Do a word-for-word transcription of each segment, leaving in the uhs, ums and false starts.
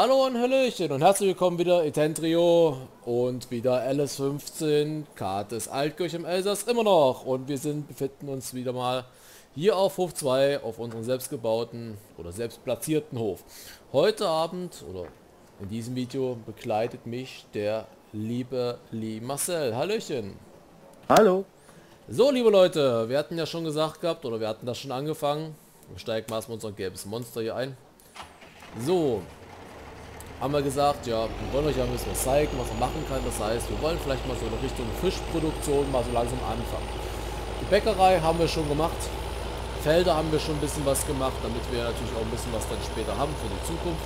Hallo und Hallöchen und herzlich willkommen wieder Etentrio und wieder L S fünfzehn, Kates Altkirch im Elsass immer noch, und wir sind befinden uns wieder mal hier auf Hof zwei, auf unserem selbstgebauten oder selbst platzierten Hof. Heute Abend oder in diesem Video begleitet mich der liebe Lee Marcel. Hallöchen. Hallo. So, liebe Leute, wir hatten ja schon gesagt gehabt, oder wir hatten das schon angefangen. Wir steigen mal erstmal unser gelbes Monster hier ein. So, haben wir gesagt, ja, wir wollen euch ja ein bisschen was zeigen, was man machen kann. Das heißt, wir wollen vielleicht mal so in Richtung Fischproduktion mal so langsam anfangen. Die Bäckerei haben wir schon gemacht. Felder haben wir schon ein bisschen was gemacht, damit wir natürlich auch ein bisschen was dann später haben für die Zukunft.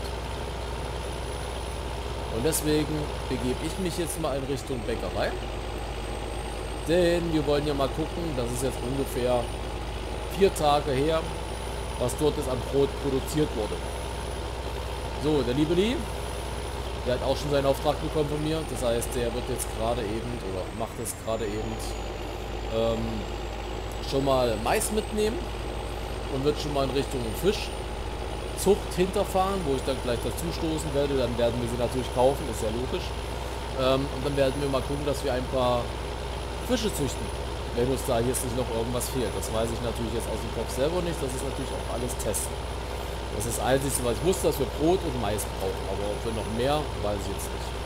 Und deswegen begebe ich mich jetzt mal in Richtung Bäckerei. Denn wir wollen ja mal gucken, das ist jetzt ungefähr vier Tage her, was dort ist an Brot produziert wurde. So, der liebe Lee, der hat auch schon seinen Auftrag bekommen von mir. Das heißt, der wird jetzt gerade eben, oder macht es gerade eben, ähm, schon mal Mais mitnehmen und wird schon mal in Richtung Fischzucht hinterfahren, wo ich dann gleich dazu stoßen werde. Dann werden wir sie natürlich kaufen, ist ja logisch. Ähm, und dann werden wir mal gucken, dass wir ein paar Fische züchten, wenn uns da jetzt nicht noch irgendwas fehlt. Das weiß ich natürlich jetzt aus dem Kopf selber nicht. Das ist natürlich auch alles testen. Das ist das Einzige, was ich wusste, dass wir Brot und Mais brauchen. Aber für noch mehr weiß ich jetzt nicht.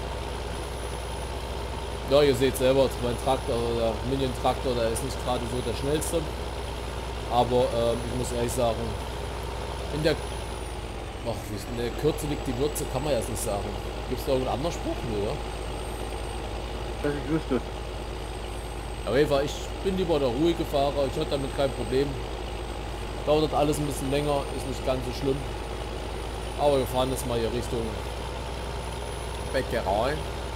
Ja, ihr seht selber, mein Traktor, der Minion-Traktor, der ist nicht gerade so der schnellste. Aber ähm, ich muss ehrlich sagen, in der, ach, in der Kürze liegt die Würze, kann man jetzt nicht sagen. Gibt es da irgendeinen anderen Spruch? Nö, ja? Dass ich wüsste. Auf jeden Fall, ich bin lieber der ruhige Fahrer, ich hatte damit kein Problem. Dauert alles ein bisschen länger, ist nicht ganz so schlimm. Aber wir fahren jetzt mal hier Richtung Bäckerei.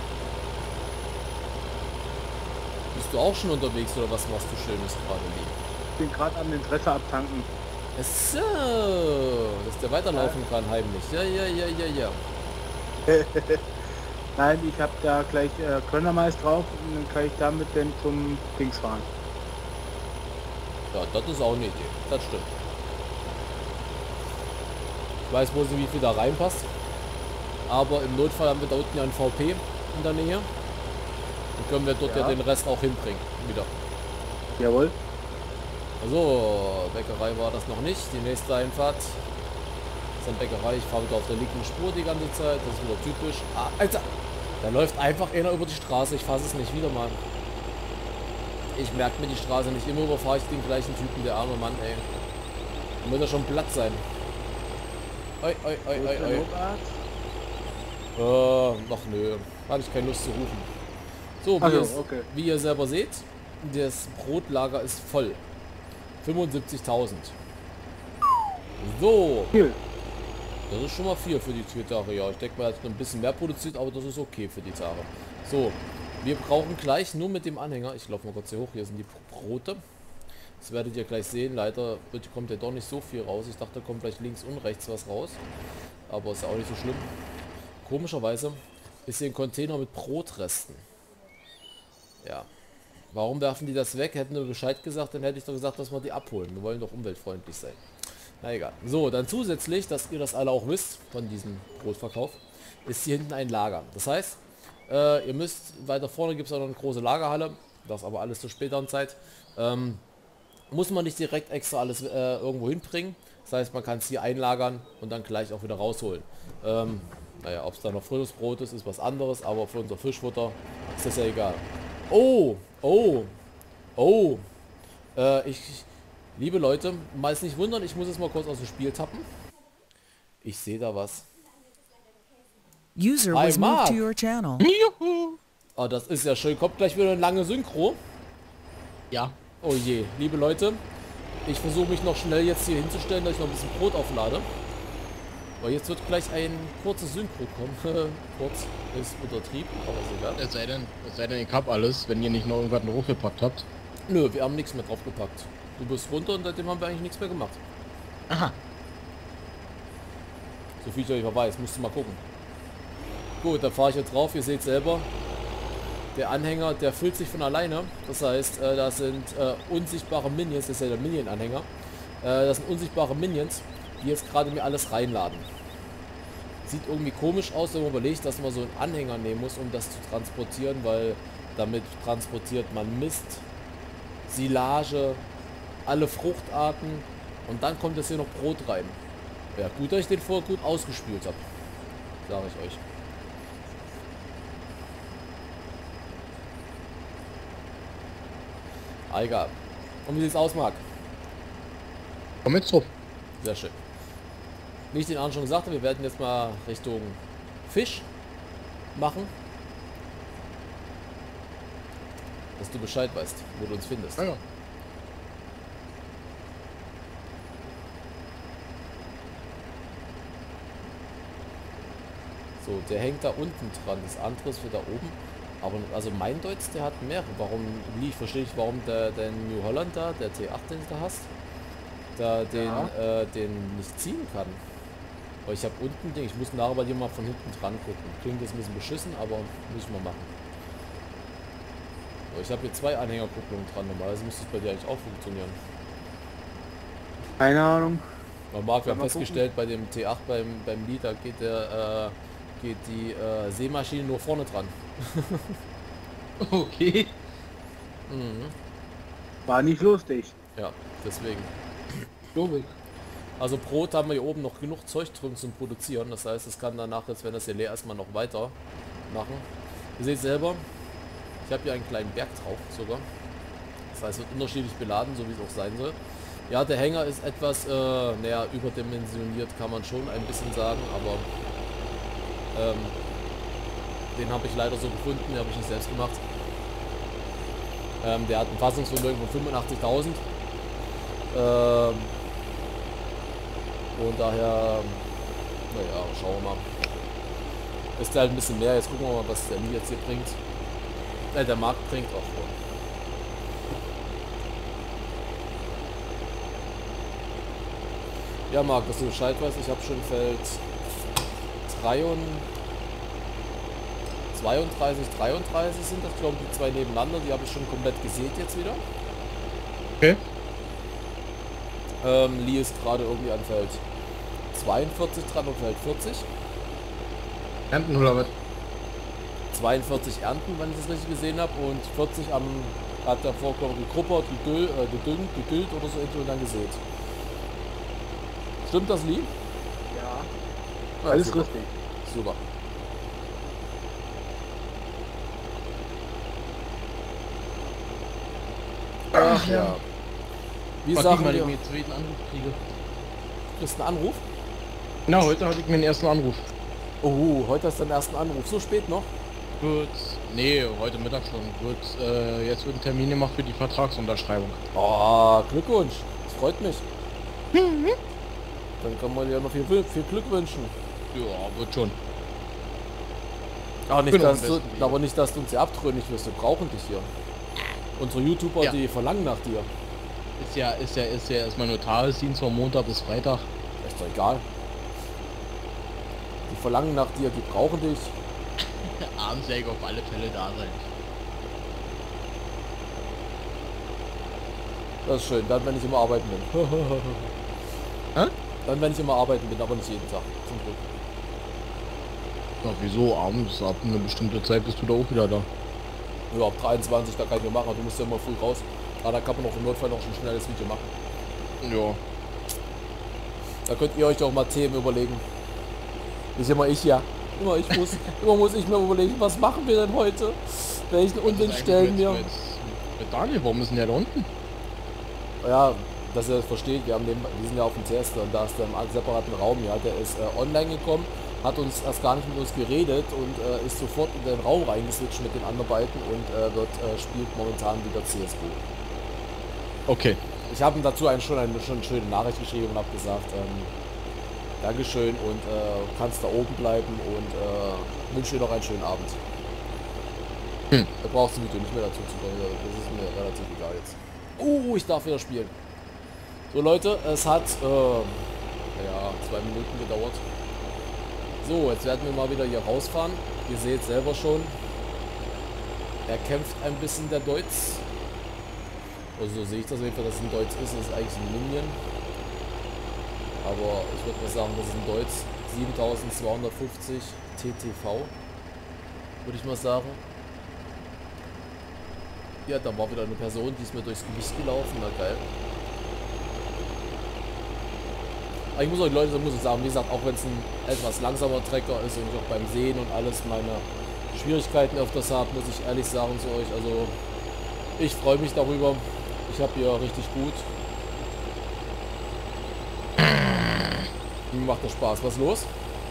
Bist du auch schon unterwegs oder was machst du Schönes gerade, Lee? Ich bin gerade am Interesse abtanken. So, dass der weiterlaufen kann heimlich. Ja, ja, ja, ja, ja. Nein, ich habe da gleich äh, Körnermais drauf und dann kann ich damit dann zum Dings fahren. Ja, das ist auch eine Idee. Das stimmt. Ich weiß bloß nicht, wie viel da reinpasst. Aber im Notfall haben wir da unten ja ein V P in der Nähe. Dann können wir dort ja, ja den Rest auch hinbringen. Wieder. Jawohl. Also, Bäckerei war das noch nicht. Die nächste Einfahrt ist eine Bäckerei. Ich fahre wieder auf der linken Spur die ganze Zeit. Das ist wieder typisch. Ah, Alter! Da läuft einfach einer über die Straße. Ich fasse es nicht wieder mal. Ich merke mir die Straße nicht. Immer überfahre ich den gleichen Typen. Der arme Mann, ey. Da muss er schon platt sein. Oi, oi, oi, oi, oi. Äh, noch nö. Habe ich keine Lust zu rufen. So, wie, also, ihr, okay. wie ihr selber seht, das Brotlager ist voll. fünfundsiebzigtausend. So. Viel. Das ist schon mal viel für die vier Tage. Ja, ich denke mal, er hat noch ein bisschen mehr produziert, aber das ist okay für die Tage. So, wir brauchen gleich nur mit dem Anhänger. Ich laufe mal kurz hier hoch. Hier sind die Brote. Das werdet ihr gleich sehen. Leider kommt ja doch nicht so viel raus. Ich dachte, da kommt vielleicht links und rechts was raus. Aber ist ja auch nicht so schlimm. Komischerweise ist hier ein Container mit Brotresten. Ja. Warum werfen die das weg? Hätten wir Bescheid gesagt, dann hätte ich doch gesagt, dass wir die abholen. Wir wollen doch umweltfreundlich sein. Na egal. So, dann zusätzlich, dass ihr das alle auch wisst von diesem Brotverkauf, ist hier hinten ein Lager. Das heißt, äh, ihr müsst, weiter vorne gibt es auch noch eine große Lagerhalle. Das aber alles zur späteren Zeit. Ähm, muss man nicht direkt extra alles äh, irgendwo hinbringen. Das heißt, man kann es hier einlagern und dann gleich auch wieder rausholen. Ähm, naja, ob es da noch frisches Brot ist, ist was anderes, aber für unser Fischfutter ist das ja egal. Oh, oh, oh. Äh, ich, liebe Leute, mal es nicht wundern, ich muss jetzt mal kurz aus dem Spiel tappen. Ich sehe da was. User was moved to your channel. Juhu. Oh, das ist ja schön. Kommt gleich wieder eine lange Synchro. Ja. Oh je, liebe Leute, ich versuche mich noch schnell jetzt hier hinzustellen, dass ich noch ein bisschen Brot auflade. Aber jetzt wird gleich ein kurzes Synchro kommen. Kurz ist Untertrieb, aber ist egal. Es sei denn, es sei denn, ich hab alles, wenn ihr nicht noch irgendwas hochgepackt habt. Nö, wir haben nichts mehr draufgepackt. Du bist runter und seitdem haben wir eigentlich nichts mehr gemacht. Aha. So viel ich euch weiß, musst du mal gucken. Gut, da fahre ich jetzt drauf, ihr seht selber. Der Anhänger, der füllt sich von alleine. Das heißt, äh, da sind äh, unsichtbare Minions, das ist ja der Minion-Anhänger. Äh, das sind unsichtbare Minions, die jetzt gerade mir alles reinladen. sieht irgendwie komisch aus, wenn man überlegt, dass man so einen Anhänger nehmen muss, um das zu transportieren, weil damit transportiert man Mist, Silage, alle Fruchtarten und dann kommt jetzt hier noch Brot rein. Ja, gut, dass ich den vorher gut ausgespült habe, sage ich euch. Ah, egal. Und wie sieht's aus, Marc? Komm jetzt drauf. Sehr schön. Wie ich den anderen schon gesagt habe, wir werden jetzt mal Richtung Fisch machen. Dass du Bescheid weißt, wo du uns findest. Ah, ja. So, der hängt da unten dran. Das andere ist für da oben. Aber also mein Deutsch, der hat mehrere. Warum, ich verstehe ich, warum der, der New Holland da, der T acht, den du da hast, da den, Ja. äh, den nicht ziehen kann. Aber ich habe unten Ding, ich muss nachher bei dir mal von hinten dran gucken. Klingt jetzt ein bisschen beschissen, aber muss ich mal machen. So, ich habe hier zwei Anhängerkupplungen dran. Normalerweise müsste es bei dir eigentlich auch funktionieren. Keine Ahnung. Weil Marc, wir haben Mal festgestellt, bei dem T acht beim, beim Lied, da geht, der, äh, geht die äh, Sämaschine nur vorne dran. Okay. Mhm. War nicht lustig. Ja, deswegen. Logik. Also Brot haben wir hier oben noch genug Zeug drin zum Produzieren. Das heißt, es kann danach, jetzt wenn das hier leer ist, mal noch weiter machen. Ihr seht selber, ich habe hier einen kleinen Berg drauf sogar. Das heißt, es wird unterschiedlich beladen, so wie es auch sein soll. Ja, der Hänger ist etwas, äh, naja, überdimensioniert, kann man schon ein bisschen sagen, aber ähm, den habe ich leider so gefunden, den habe ich nicht selbst gemacht. Ähm, der hat ein Fassungsvermögen von fünfundachtzigtausend. Ähm, und daher, naja, schauen wir mal. Ist halt ein bisschen mehr, jetzt gucken wir mal, was der Lee jetzt hier bringt. Äh, der Markt bringt auch vor. Ja, Marc, dass du Bescheid weißt, ich habe schon Feld zweiunddreißig, dreiunddreißig sind das, glaube ich, die zwei nebeneinander, die habe ich schon komplett gesät jetzt wieder. Okay. Ähm, Lee ist gerade irgendwie an Feld zweiundvierzig dran und Feld vierzig. Ernten oder was? zweiundvierzig ernten, wenn ich das richtig gesehen habe, und vierzig am, hat davor, glaube ich, gegruppert, gegül, äh, gedüngt, gegüllt oder so und dann gesät. Stimmt das, Lee? Ja. Ja, Alles super. richtig. Super. Ach ja. Wie Mal sagen gucken, wann ich wir, mir jetzt jeden Anruf kriege. kriegst du einen Anruf? Na, heute hatte ich mir den ersten Anruf. Oh, heute hast du den ersten Anruf. So spät noch? Gut. Nee, heute Mittag schon. Gut, äh, jetzt wird ein Termin gemacht für die Vertragsunterschreibung. Oh, Glückwunsch. Das freut mich. Dann kann man ja noch viel, viel Glück wünschen. Ja, wird schon. Aber nicht, Bin auch dass am du, besten aber nicht, dass du uns hier abtrünnig wirst. Wir brauchen dich hier. Unsere YouTuber, Ja. die verlangen nach dir. Ist ja, ist ja, ist ja erstmal nur Tagesdienst von Montag bis Freitag. Ist doch egal. Die verlangen nach dir, die brauchen dich. Abends werde ich auf alle Fälle da sein. Das ist schön. Dann, wenn ich immer arbeiten bin. Hä? Dann, wenn ich immer arbeiten bin, aber nicht jeden Tag. Zum Glück. Ja, wieso? Abends ab eine bestimmte Zeit bist du da auch wieder da. Ja, ab dreiundzwanzig, da kann ich mehr machen. Du musst ja immer früh raus. Aber da kann man auch im Notfall noch ein schnelles Video machen. Ja. Da könnt ihr euch doch mal Themen überlegen. Nicht immer ich, ja. Immer ich muss, immer muss ich mir überlegen, was machen wir denn heute? Welchen Unwind stellen wir? Mit, mit Daniel, warum ist denn der da unten? Ja, dass ihr das versteht, wir haben den, wir sind ja auf dem Tester und da ist der im separaten Raum, ja, der ist äh, online gekommen, hat uns erst gar nicht mit uns geredet und äh, ist sofort in den Raum reingeswitcht mit den anderen beiden und äh, wird, äh, spielt momentan wieder C S G O. Okay. Ich habe ihm dazu einen, schon, eine, schon eine schöne Nachricht geschrieben und habe gesagt, ähm, Dankeschön und äh, kannst da oben bleiben und äh, wünsche dir noch einen schönen Abend. Hm. Da brauchst du mit dir nicht mehr dazu zu kommen, das ist mir relativ egal jetzt. Uh, ich darf wieder spielen. So Leute, es hat äh, ja, zwei Minuten gedauert. So, jetzt werden wir mal wieder hier rausfahren. Ihr seht selber schon, er kämpft ein bisschen, der Deutz. Also so sehe ich das auf jeden Fall, dass es ein Deutz ist. Es ist eigentlich ein Minion. Aber ich würde mal sagen, das ist ein Deutz. siebentausendzweihundertfünfzig T T V, würde ich mal sagen. Ja, da war wieder eine Person, die ist mir durchs Gewicht gelaufen, na geil. Aber ich muss euch Leute, muss ich sagen, wie gesagt, auch wenn es ein etwas langsamer Trecker ist und ich auch beim Sehen und alles meine Schwierigkeiten öfters habe, muss ich ehrlich sagen zu euch, also ich freue mich darüber. Ich habe hier richtig gut. Mir macht das Spaß. Was ist los?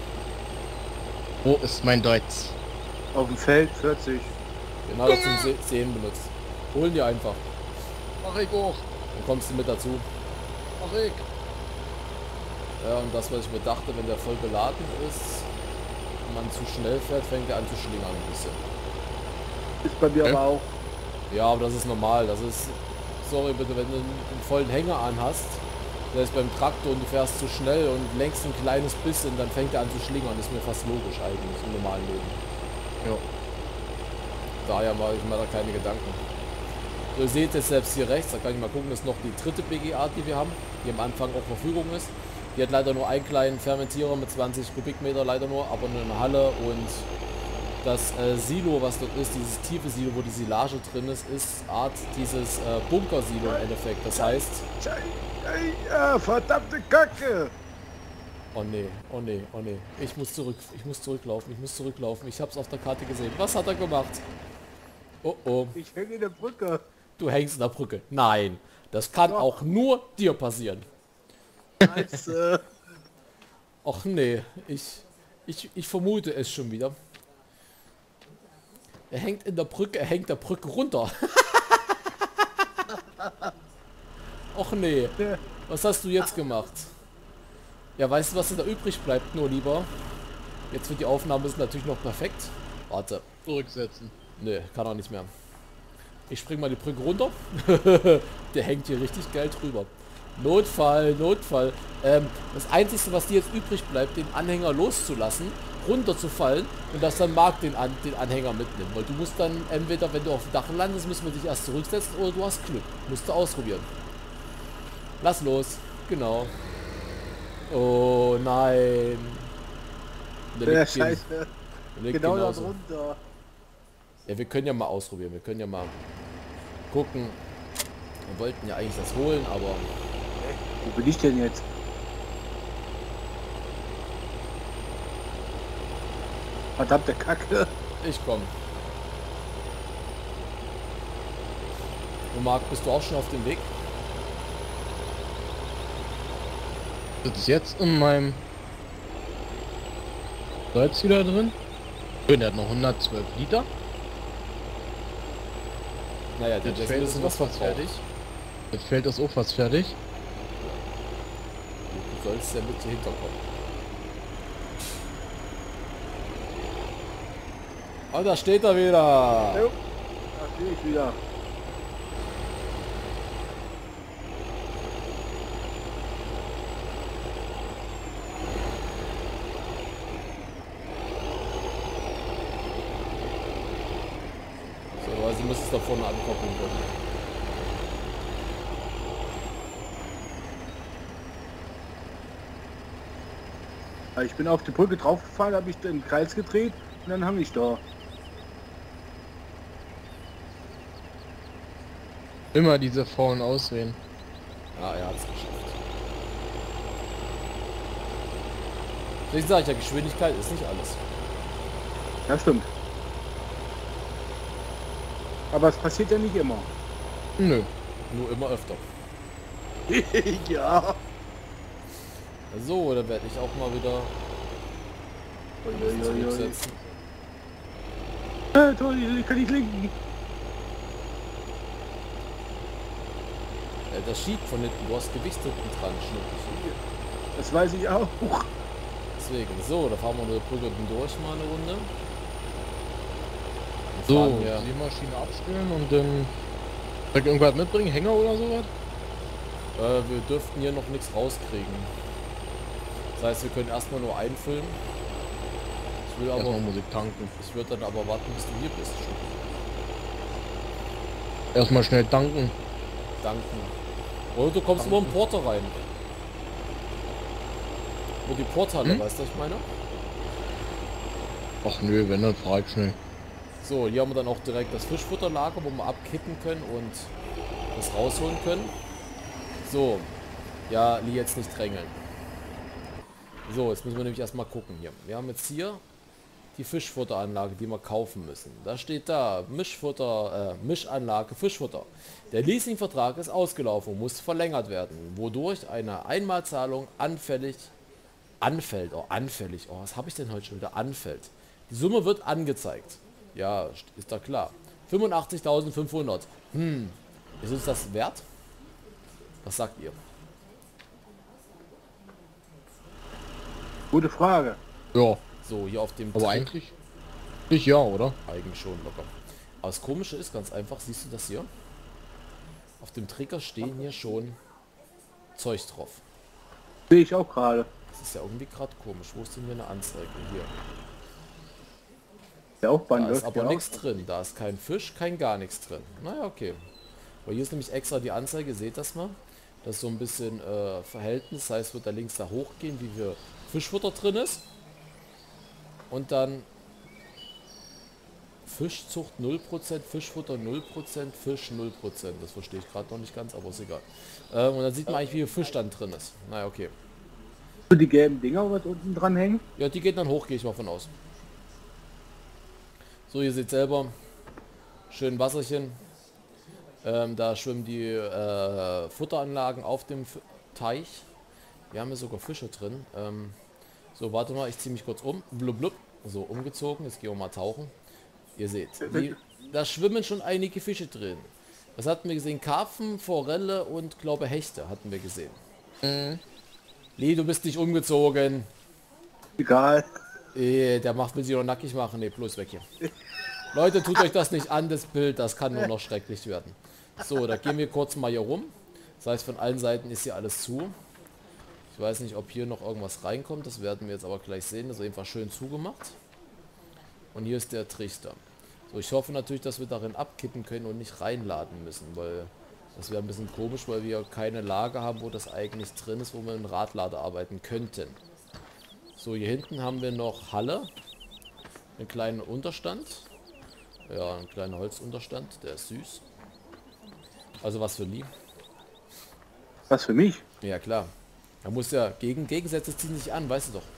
Wo ist mein Deutsch? Auf dem Feld vierzig. Den hat er zum Se Sehen benutzt. Holen die einfach. Mach ich auch. Dann kommst du mit dazu. Mach ich. Ja, und das, was ich mir dachte, wenn der voll beladen ist und man zu schnell fährt, fängt er an zu schlingern ein bisschen. Ist bei mir Okay. aber auch. Ja, aber das ist normal. Das ist, sorry bitte, wenn du einen, einen vollen Hänger anhast, der ist beim Traktor und du fährst zu schnell und lenkst ein kleines bisschen, dann fängt er an zu schlingern. Das ist mir fast logisch eigentlich im normalen Leben. Ja. Daher mache ich mir da keine Gedanken. So, ihr seht jetzt selbst hier rechts, da kann ich mal gucken, das ist noch die dritte B G A, die wir haben, die am Anfang auf Verfügung ist. Die hat leider nur einen kleinen Fermentierer mit zwanzig Kubikmeter, leider nur, aber nur eine Halle und das äh, Silo, was dort ist, dieses tiefe Silo, wo die Silage drin ist, ist Art dieses äh, Bunker-Silo im Endeffekt. Das heißt... Ja, verdammte Kacke! Oh nee, oh nee, oh nee. Ich muss zurück, ich muss zurücklaufen, ich muss zurücklaufen. Ich hab's auf der Karte gesehen. Was hat er gemacht? Oh oh, Ich hänge in der Brücke. du hängst in der Brücke. Nein, das kann Doch. auch nur dir passieren. Scheiße. Ach nee, ich, ich, ich vermute es schon wieder. Er hängt in der Brücke, er hängt der Brücke runter. Och nee, was hast du jetzt gemacht? Ja, weißt du, was da übrig bleibt, nur lieber? Jetzt wird die Aufnahme ist natürlich noch perfekt. Warte. Zurücksetzen. Nö, kann er nicht mehr. Ich spring mal die Brücke runter. Der hängt hier richtig geil drüber. Notfall, Notfall. Ähm, das Einzige, was dir jetzt übrig bleibt, den Anhänger loszulassen, runterzufallen und dass dann Marc den, An den Anhänger mitnimmt. Weil du musst dann entweder, wenn du auf dem Dach landest, müssen wir dich erst zurücksetzen oder du hast Glück. Musst du ausprobieren. Lass los. Genau. Oh nein. Der Ja, liegt gen- scheiße. der liegt Genau da genauso. drunter. Ja, wir können ja mal ausprobieren. Wir können ja mal gucken. Wir wollten ja eigentlich das holen, aber Wo bin ich denn jetzt? Verdammte Kacke. ich komme. Und Marc, bist du auch schon auf dem Weg? Sitzt jetzt in meinem Deutsch wieder drin. Schön, der hat noch hundertzwölf Liter. Naja, der Jetzt ist ein fällt bisschen es was noch was fertig. Jetzt fällt das auch fast fertig. Du sollst ja mit hier hinterkommen. Oh, da steht er wieder. Jo, da stehe ich wieder. So, also muss es da vorne ankoppeln können. Ich bin auf die Brücke draufgefahren, habe ich den Kreis gedreht und dann hang ich da. Immer diese faulen Ausreden. Ja, er hat es geschafft. Deswegen sage ich ja, Geschwindigkeit ist nicht alles. Ja, stimmt. Aber es passiert ja nicht immer. Nö. Nur immer öfter. Ja. So, dann werde ich auch mal wieder Uiuiui. zurücksetzen. Äh, toll, ich kann nicht linken. Äh, das schiebt von hinten, du hast Gewicht hinten dran, schnuckig. Das weiß ich auch. Deswegen, so, da fahren wir eine Brücke durch mal eine Runde. Und So, fahren hier- die Maschine abstellen und dann soll ich irgendwas mitbringen, Hänger oder sowas? Äh, wir dürften hier noch nichts rauskriegen. Das heißt, wir können erstmal nur einfüllen. Ich will aber, Erstmal Musik tanken. ich würde dann aber warten, bis du hier bist. Erstmal schnell tanken. Danken. Oder du kommst über den Porter rein. Wo die Porthalle, Hm? weißt du, was ich meine? Ach nö, wenn, dann fahr ich schnell. So, hier haben wir dann auch direkt das Fischfutterlager, wo wir abkippen können und das rausholen können. So, ja, Lee, jetzt nicht drängeln. So, jetzt müssen wir nämlich erstmal gucken hier. Wir haben jetzt hier die Fischfutteranlage, die wir kaufen müssen. Da steht da, Mischfutter, äh, Mischanlage Fischfutter. Der Leasingvertrag ist ausgelaufen, muss verlängert werden, wodurch eine Einmalzahlung anfällig, anfällt, oh, anfällig, oh, was habe ich denn heute schon wieder, anfällt. Die Summe wird angezeigt. Ja, ist da klar. fünfundachtzigtausendfünfhundert. Hm, ist uns das wert? Was sagt ihr? Gute Frage. Ja, So, hier auf dem aber Trick- eigentlich nicht ja, oder? Eigentlich schon locker. Aber das Komische ist ganz einfach, siehst du das hier? Auf dem Trigger stehen hier schon Zeug drauf. Sehe ich auch gerade. Das ist ja irgendwie gerade komisch. Wo ist denn hier eine Anzeige? Hier. Der Aufbahn Da ist läuft aber ja nichts drin. Da ist kein Fisch, kein gar nichts drin. Naja, okay. Weil hier ist nämlich extra die Anzeige, seht das mal? Das ist so ein bisschen äh, Verhältnis. Das heißt, wird da links da hochgehen, wie viel Fischfutter drin ist. Und dann Fischzucht null Prozent, Fischfutter null Prozent, Fisch null Prozent. Das verstehe ich gerade noch nicht ganz, aber ist egal. Ähm, und dann sieht man eigentlich, wie viel Fisch dann drin ist. Naja, okay. auch die gelben Dinger, was unten dran hängen. Ja, die geht dann hoch, gehe ich mal von aus. So, ihr seht selber, schön Wasserchen. Ähm, da schwimmen die äh, Futteranlagen auf dem F Teich. Wir haben hier sogar Fische drin. Ähm, so, warte mal, ich ziehe mich kurz um. Blub, blub. So, umgezogen. Jetzt gehen wir mal tauchen. Ihr seht, die, da schwimmen schon einige Fische drin. Was hatten wir gesehen? Karpfen, Forelle und, glaube Hechte hatten wir gesehen. Mhm. Lee, du bist nicht umgezogen. Egal. Eh, der macht, will sich noch nackig machen. Ne, bloß weg hier. Leute, tut euch das nicht an, das Bild. Das kann nur noch schrecklich werden. So, da gehen wir kurz mal hier rum. Das heißt, von allen Seiten ist hier alles zu. Ich weiß nicht, ob hier noch irgendwas reinkommt. Das werden wir jetzt aber gleich sehen. Das ist einfach schön zugemacht. Und hier ist der Trichter. So, ich hoffe natürlich, dass wir darin abkippen können und nicht reinladen müssen, weil das wäre ein bisschen komisch, weil wir keine Lage haben, wo das eigentlich drin ist, wo wir mit Radlader arbeiten könnten. So, hier hinten haben wir noch Halle. Einen kleinen Unterstand. Ja, ein kleiner Holzunterstand. Der ist süß. Also was für Lee. Was für mich? Ja, klar. Da muss ja gegen Gegensätze ziehen sich an, weißt du doch.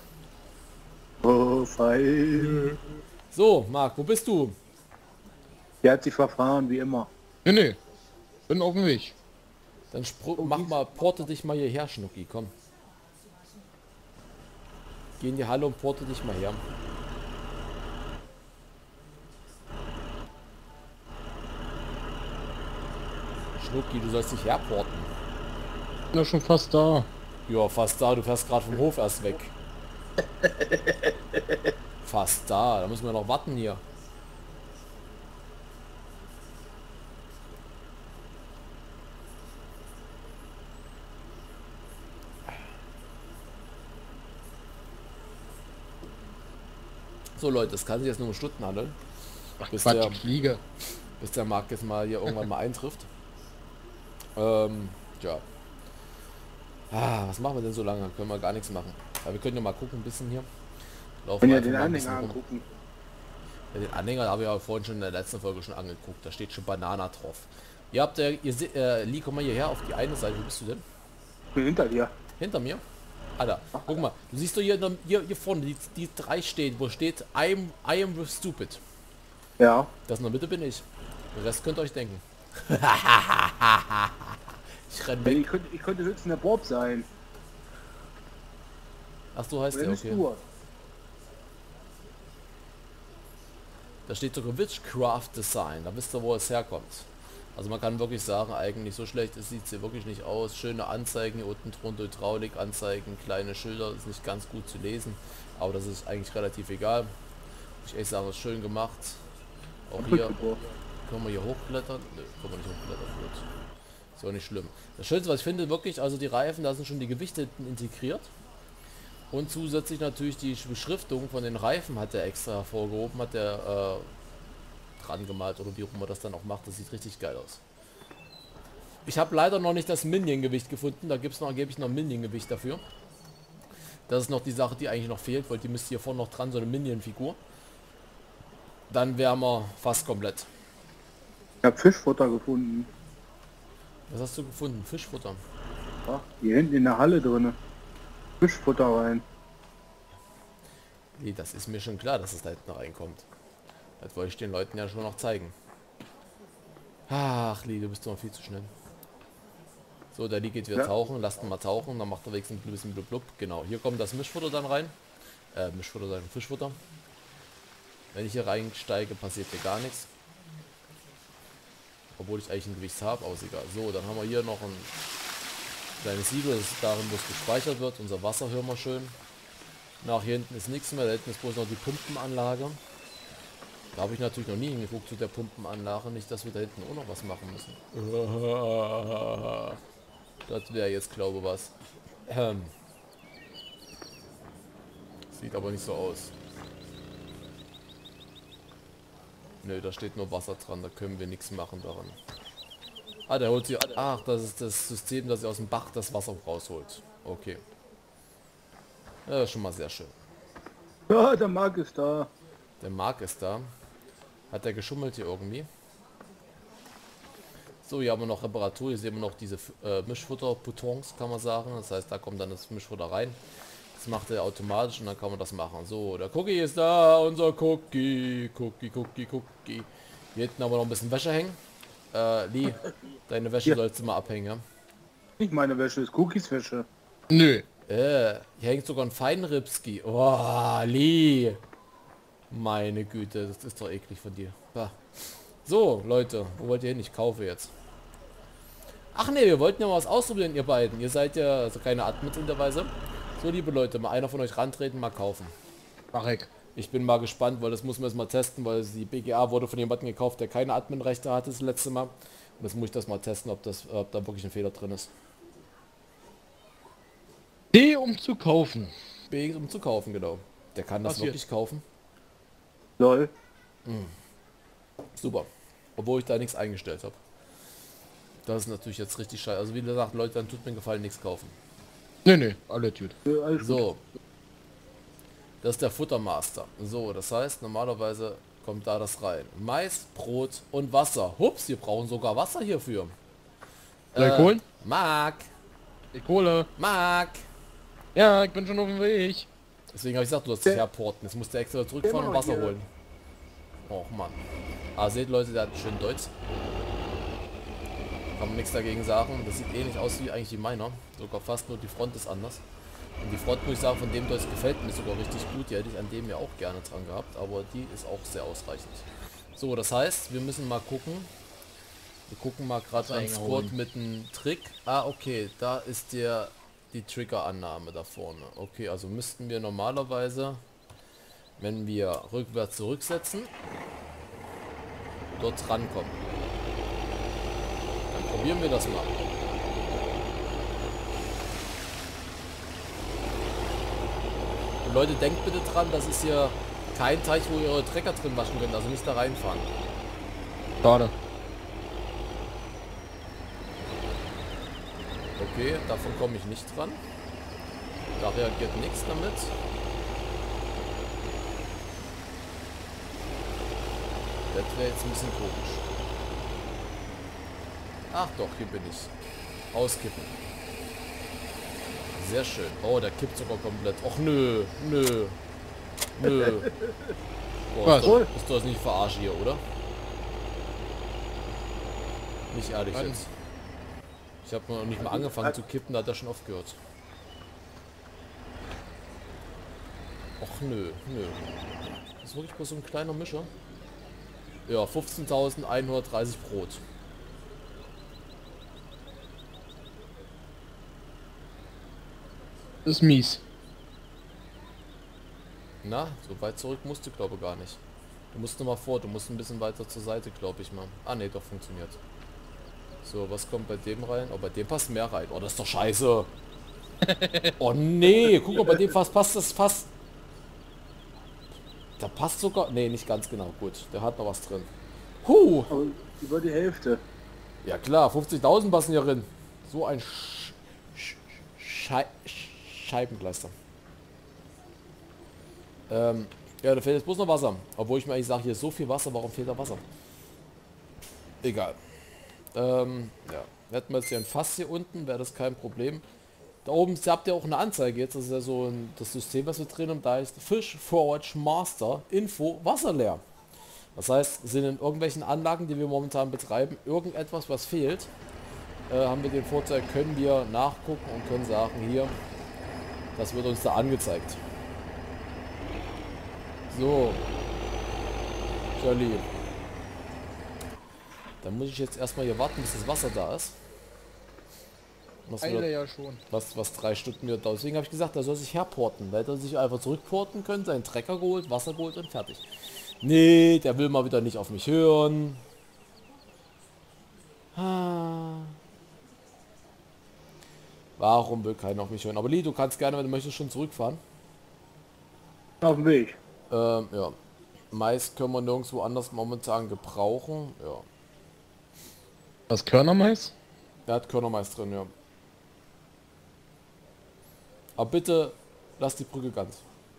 Oh, fein. So, Marc, wo bist du? Der hat sich verfahren, wie immer. Nee, nee. Bin auf dem Weg. Dann spr- mach mal, porte dich mal hierher, Schnucki, komm. Geh in die Halle und porte dich mal her. Schnucki, du sollst dich herporten. Bin ja schon fast da. Ja, fast da, du fährst gerade vom Hof erst weg. Fast da, da müssen wir noch warten hier. So Leute, es kann sich jetzt nur um Stunden handeln, Ach, bis Quatsch, der, ich fliege. bis der Markt jetzt mal hier irgendwann mal eintrifft. Ähm, ja. Ah, was machen wir denn so lange? Können wir gar nichts machen. Aber wir können ja mal gucken ein bisschen hier. Laufen Wenn wir ihr einfach den mal ein Anhänger bisschen rum. angucken. Ja, den Anhänger habe ich ja vorhin schon in der letzten Folge schon angeguckt. Da steht schon Banana drauf. Ihr habt, äh, ihr seht, äh, Lee, komm mal hierher auf die eine Seite. Wo bist du denn? Ich bin hinter dir. Hinter mir? Alter, guck mal. Du siehst doch hier, in der- hier, hier vorne, die, die drei stehen, wo steht I'm, I am with stupid. Ja. Das in der Mitte bin ich. Den Rest könnt ihr euch denken. Ich renn weg. Ich könnte, ich könnte höchstens der Bob sein. Ach, so heißt Oder der, eine okay. Stuart. Da steht sogar Witchcraft Design. Da wisst ihr, wo es herkommt. Also man kann wirklich sagen, eigentlich so schlecht sieht sie wirklich nicht aus. Schöne Anzeigen hier unten drunter, Hydraulik-Anzeigen, kleine Schilder, ist nicht ganz gut zu lesen. Aber das ist eigentlich relativ egal. Ich echt sagen, ist schön gemacht. Auch hier können wir hier hochklettern. Ne, können wir nicht hochklettern. Gut. Ist auch nicht schlimm. Das Schönste, was ich finde, wirklich, also die Reifen, da sind schon die Gewichte hinten integriert. Und zusätzlich natürlich die Beschriftung von den Reifen hat er extra hervorgehoben, hat er äh, dran gemalt oder wie auch immer das dann auch macht. Das sieht richtig geil aus. Ich habe leider noch nicht das Minion-Gewicht gefunden, da gibt es noch angeblich noch ein Minion-Gewicht dafür. Das ist noch die Sache, die eigentlich noch fehlt, weil die müsste hier vorne noch dran, so eine Minion-Figur. Dann wären wir fast komplett. Ich habe Fischfutter gefunden. Was hast du gefunden? Fischfutter. Ja, hier hinten in der Halle drinne. Fischfutter rein. Nee, das ist mir schon klar, dass es da hinten reinkommt. Das wollte ich den Leuten ja schon noch zeigen. Ach, Lee, du bist doch viel zu schnell. So, der Lee geht wieder Ja. tauchen. Lasst ihn mal tauchen. Dann macht er wenigstens ein bisschen blub, blub. Genau, hier kommt das Mischfutter dann rein. Äh, Mischfutter, sagen Fischfutter. Wenn ich hier reinsteige, passiert hier gar nichts. Obwohl ich eigentlich ein Gewicht habe, aber ist egal. So, dann haben wir hier noch ein kleines Silo, das ist darin, wo es gespeichert wird. Unser Wasser hören wir schön. Nach hier hinten ist nichts mehr, da hinten ist bloß noch die Pumpenanlage. Da habe ich natürlich noch nie hingeguckt zu der Pumpenanlage, nicht, dass wir da hinten auch noch was machen müssen. Das wäre jetzt, glaube ich, was. Ähm. Sieht aber nicht so aus. Nö, da steht nur Wasser dran, da können wir nichts machen daran. Ah, der holt sie. Ach, das ist das System, dass er aus dem Bach das Wasser rausholt. Okay. Ja, das ist schon mal sehr schön. Ja, der Marc ist da. Der Marc ist da. Hat er geschummelt hier irgendwie? So, hier haben wir noch Reparatur. Hier sehen wir noch diese äh, Mischfutter-Boutons, kann man sagen. Das heißt, da kommt dann das Mischfutter rein. Das macht er automatisch und dann kann man das machen. So, der Cookie ist da. Unser Cookie. Cookie, Cookie, Cookie. Hier hinten haben wir noch ein bisschen Wäsche hängen. Äh, Lee, deine Wäsche Ja. sollst du mal abhängen, ja? Nicht meine Wäsche, ist Cookies Wäsche. Nö. Äh, hier hängt sogar ein Feinripski. Oh, Lee. Meine Güte, das ist doch eklig von dir. Bah. So, Leute, wo wollt ihr hin? Ich kaufe jetzt. Ach nee, wir wollten ja mal was ausprobieren, ihr beiden. Ihr seid ja also keine Admins in der Weise. So, liebe Leute, mal einer von euch rantreten, mal kaufen. Mach ich. Ich bin mal gespannt, weil das muss man jetzt mal testen, weil die B G A wurde von jemandem gekauft, der keine Admin-Rechte hatte das letzte Mal. Und das muss ich das mal testen, ob, das, ob da wirklich ein Fehler drin ist. D um zu kaufen. B um zu kaufen, genau. Der kann das Was hier? wirklich kaufen. Lol. Super. Obwohl ich da nichts eingestellt habe. Das ist natürlich jetzt richtig scheiße. Also wie gesagt, Leute, dann tut mir Gefallen, nichts kaufen. Nee, nee, alle Tüte. Ja, alles gut. So. Das ist der Futtermaster. So, das heißt, normalerweise kommt da das rein. Mais, Brot und Wasser. Hups, wir brauchen sogar Wasser hierfür. Soll ich holen? Marc, Ich hole. Marc. Ja, ich bin schon auf dem Weg. Deswegen habe ich gesagt, du hast dich herporten. Jetzt musst du extra zurückfahren und Immer Wasser hier. holen. Och Mann. Ah, seht Leute, der hat schön Deutsch. Kann man nichts dagegen sagen. Das sieht ähnlich aus wie eigentlich wie meiner. Sogar fast nur die Front ist anders. Und die Front, muss ich sagen, von dem Deutsch gefällt mir sogar richtig gut. Die hätte ich an dem ja auch gerne dran gehabt. Aber die ist auch sehr ausreichend. So, das heißt, wir müssen mal gucken. Wir gucken mal gerade beim Wasser Squad holen. mit dem Trick. Ah, okay, da ist der die Trigger-Annahme da vorne. Okay, also müssten wir normalerweise, wenn wir rückwärts zurücksetzen, dort rankommen. Dann probieren wir das mal. Und Leute, denkt bitte dran, das ist hier kein Teich, wo ihr eure Trecker drin waschen könnt, also nicht da reinfahren. Schade. Okay, davon komme ich nicht dran. Da reagiert nichts damit. Das wäre jetzt ein bisschen komisch. Ach doch, hier bin ich. Auskippen. Sehr schön. Oh, der kippt sogar komplett. Och nö, nö. Nö. Boah, Was? ist, doch, ist doch nicht verarscht hier, oder? Nicht ehrlich Nein. jetzt. Ich habe noch nicht mal angefangen zu kippen, da hat er schon aufgehört. Och nö, nö. Das ist wirklich bloß so ein kleiner Mischer. Ja, fünfzehntausendeinhundertdreißig Brot. Das ist mies. Na, so weit zurück musst du, glaube ich, gar nicht. Du musst noch mal vor, du musst ein bisschen weiter zur Seite, glaube ich mal. Ah ne, doch, funktioniert. So, was kommt bei dem rein? Oh, bei dem passt mehr rein. Oh, das ist doch scheiße. Oh nee, guck mal, bei dem fast passt das fast. Da passt sogar. Nee, nicht ganz genau. Gut, der hat noch was drin. Huh. Aber über die Hälfte. Ja klar, fünfzigtausend passen hier drin. So ein Sch Sch Schei Scheibenkleister. Ähm, ja, da fehlt jetzt bloß noch Wasser. Obwohl ich mir eigentlich sage, hier ist so viel Wasser, warum fehlt da Wasser? Egal. Ähm, ja. Hätten wir jetzt hier ein Fass hier unten, wäre das kein Problem. Da oben habt ihr auch eine Anzeige jetzt, das ist ja so ein, das System, was wir drin haben, da heißt Fish Forage Master Info Wasser leer. Das heißt, sind in irgendwelchen Anlagen, die wir momentan betreiben, irgendetwas, was fehlt, äh, haben wir den Vorteil, können wir nachgucken und können sagen, hier, das wird uns da angezeigt. So. Jolly. Dann muss ich jetzt erstmal hier warten, bis das Wasser da ist. Was, Eile wieder, ja schon. was, was drei Stunden wieder dauert. Deswegen habe ich gesagt, er soll sich herporten. Da hätte er sich einfach zurückporten können, seinen Trecker geholt, Wasser geholt und fertig. Nee, der will mal wieder nicht auf mich hören. Ah. Warum will keiner auf mich hören? Aber Lee, du kannst gerne, wenn du möchtest, schon zurückfahren. Auf dem Weg. Ähm, ja. Mais können wir nirgendwo anders momentan gebrauchen. Ja. Was, Körnermais? Der hat Körnermais drin, ja. Aber bitte, lass die Brücke ganz.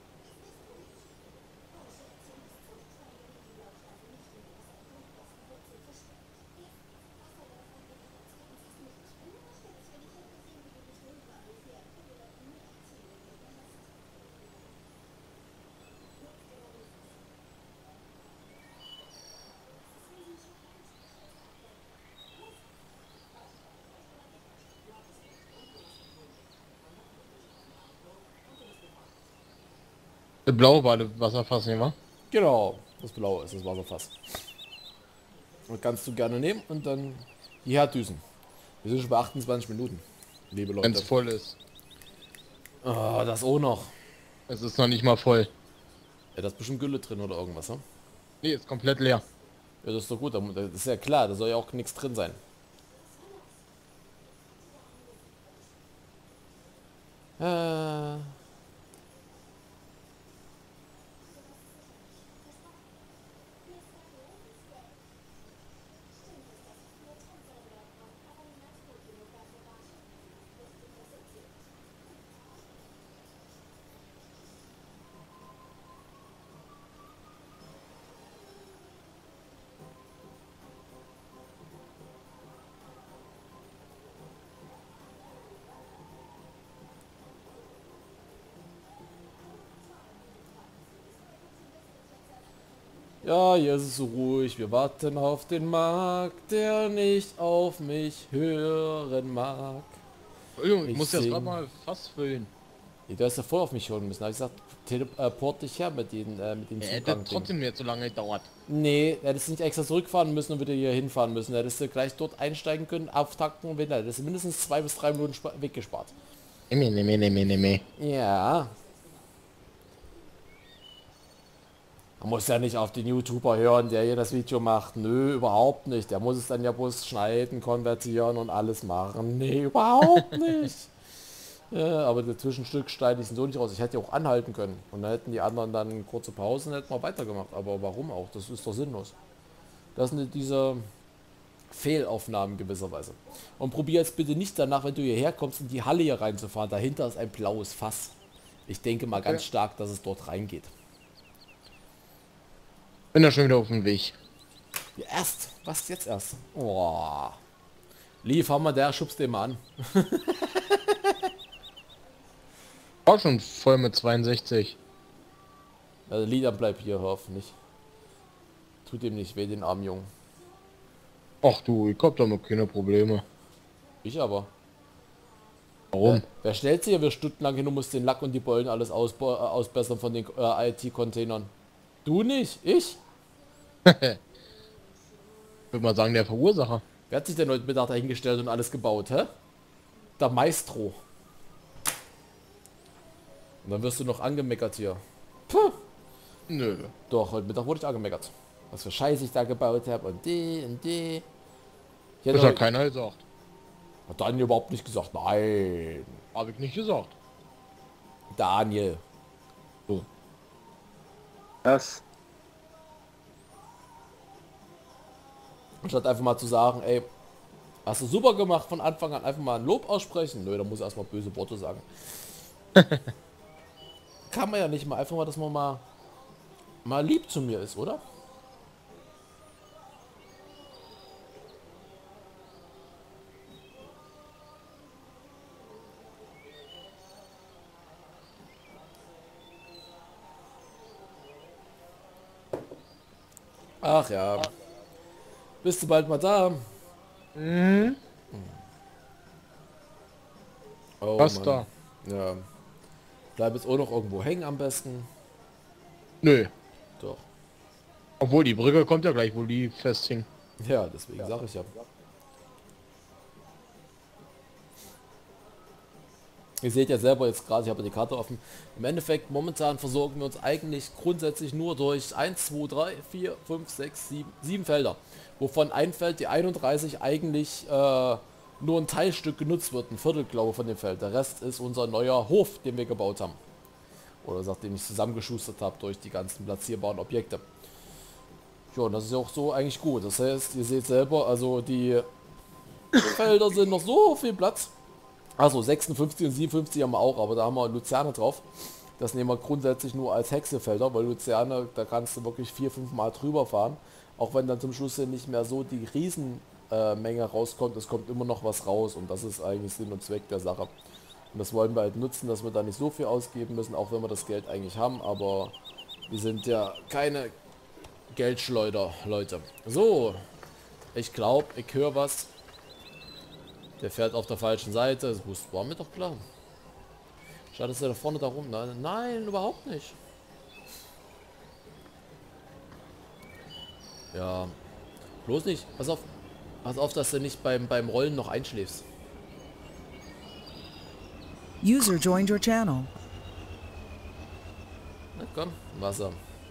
Der blaue Badewasserfass, ne, wa? Genau, das blaue ist das Wasserfass. Und kannst du gerne nehmen und dann hierher düsen. Wir sind schon bei achtundzwanzig Minuten, liebe Wenn es Leute. voll ist. Ah, das auch noch. Es ist noch nicht mal voll. Ja, da ist bestimmt Gülle drin oder irgendwas, ne? Nee, ist komplett leer. Ja, das ist doch gut, das ist ja klar, da soll ja auch nichts drin sein. Äh... Ja, hier ist es so ruhig. Wir warten auf den Markt, der nicht auf mich hören mag. Entschuldigung, ich Ich muss jetzt sing. gerade mal Fass füllen. Nee, du hast ja voll auf mich hören müssen. Da hab ich gesagt, teleport dich her mit den, äh, mit den Er hätte Zugang. trotzdem jetzt so lange gedauert. Nee, da hättest du nicht extra zurückfahren müssen und wieder hier hinfahren müssen. Da hättest du gleich dort einsteigen können, auftanken und wieder. Das ist mindestens zwei bis drei Minuten spa- weggespart. Nee, nee, nee, nee, nee, nee. Ja. Man muss ja nicht auf den YouTuber hören, der hier das Video macht. Nö, überhaupt nicht. Der muss es dann ja bloß schneiden, konvertieren und alles machen. Nee, überhaupt nicht. Ja, aber das Zwischenstück schneide ich so nicht raus. Ich hätte ja auch anhalten können. Und dann hätten die anderen dann kurze Pausen und hätten wir weitergemacht. Aber warum auch? Das ist doch sinnlos. Das sind diese Fehlaufnahmen gewisserweise. Und probier jetzt bitte nicht danach, wenn du hierher kommst, in die Halle hier reinzufahren. Dahinter ist ein blaues Fass. Ich denke mal ganz Okay. stark, dass es dort reingeht. Bin da schon wieder auf dem Weg. Ja, erst? Was jetzt erst? Oh. Lief, haben wir der, schubst den mal an. War schon voll mit zweiundsechzig. Also Lieder bleib hier, hör auf nicht. Tut ihm nicht weh, den armen Jungen. Ach du, ich hab damit keine Probleme. Ich aber. Warum? Äh, wer stellt sich hier wir stundenlang hin und muss den Lack und die Bollen alles ausbo- äh, ausbessern von den äh, I T-Containern? Du nicht? Ich? Ich würde mal sagen, der Verursacher. Wer hat sich denn heute Mittag dahingestellt und alles gebaut, hä? Der Maestro. Und dann wirst du noch angemeckert hier. Puh. Nö. Doch, heute Mittag wurde ich angemeckert. Was für Scheiße ich da gebaut habe und die und die. Ich hätte Das hat heute- keiner gesagt. Hat Daniel überhaupt nicht gesagt. Nein. Hab ich nicht gesagt. Daniel. Das. Anstatt einfach mal zu sagen, ey, hast du super gemacht von Anfang an, einfach mal ein Lob aussprechen. Nö, da muss er erstmal böse Worte sagen. kann man ja nicht mal einfach mal, dass man mal, mal lieb zu mir ist, oder? Ach ja. Bist du bald mal da? Mhm. Oh, Was Mann. da? Ja. Bleib jetzt auch noch irgendwo hängen am besten. Nö. Doch. Obwohl, die Brücke kommt ja gleich, wo die festhing. Ja, deswegen sage ich ja. Ihr seht ja selber jetzt gerade, ich habe die Karte offen. Im Endeffekt, momentan versorgen wir uns eigentlich grundsätzlich nur durch eins, zwei, drei, vier, fünf, sechs, sieben, sieben Felder. Wovon ein Feld, die einunddreißig, eigentlich äh, nur ein Teilstück genutzt wird. Ein Viertel, glaube ich, von dem Feld. Der Rest ist unser neuer Hof, den wir gebaut haben. Oder sagt, den ich zusammengeschustert habe durch die ganzen platzierbaren Objekte. Ja, und das ist ja auch so eigentlich gut. Das heißt, ihr seht selber, also die Felder sind noch so viel Platz. Also sechsundfünfzig und siebenundfünfzig haben wir auch, aber da haben wir Luzerne drauf. Das nehmen wir grundsätzlich nur als Hexefelder, weil Luzerne, da kannst du wirklich vier, fünf Mal drüber fahren. Auch wenn dann zum Schluss nicht mehr so die Riesenmenge äh, rauskommt, es kommt immer noch was raus und das ist eigentlich Sinn und Zweck der Sache. Und das wollen wir halt nutzen, dass wir da nicht so viel ausgeben müssen, auch wenn wir das Geld eigentlich haben, aber wir sind ja keine Geldschleuder, Leute. So, ich glaube, ich höre was. Der fährt auf der falschen Seite. Das war mir doch klar. Schade, dass er da vorne da rum. Nein, nein, überhaupt nicht. Ja. Bloß nicht. Pass auf. Pass auf, dass du nicht beim, beim Rollen noch einschläfst. User joined your channel. Na komm, Wasser.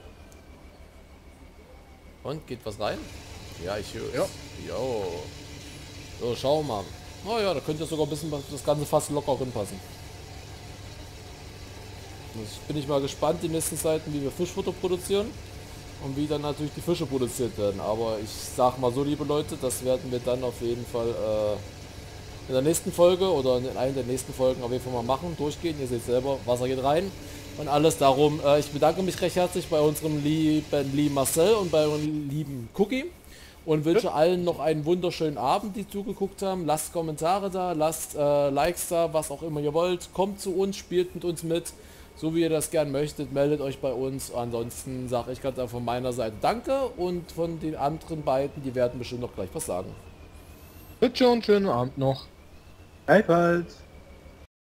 Und, geht was rein? Ja, ich höre. Ja. Jo. So, schau mal. Oh ja, da könnte sogar ein bisschen das Ganze fast locker passen. Jetzt bin ich mal gespannt die nächsten Zeiten, wie wir Fischfutter produzieren und wie dann natürlich die Fische produziert werden. Aber ich sag mal so, liebe Leute, das werden wir dann auf jeden Fall äh, in der nächsten Folge oder in einer der nächsten Folgen auf jeden Fall mal machen, durchgehen. Ihr seht selber, Wasser geht rein und alles darum. Äh, ich bedanke mich recht herzlich bei unserem lieben lieben Marcel und bei unserem lieben Cookie. Und wünsche allen noch einen wunderschönen Abend, die zugeguckt haben. Lasst Kommentare da, lasst äh, Likes da, was auch immer ihr wollt. Kommt zu uns, spielt mit uns mit, so wie ihr das gern möchtet. Meldet euch bei uns. Ansonsten sage ich ganz einfach von meiner Seite Danke und von den anderen beiden, die werden bestimmt noch gleich was sagen. Bitte und schönen Abend noch. Gleichfalls.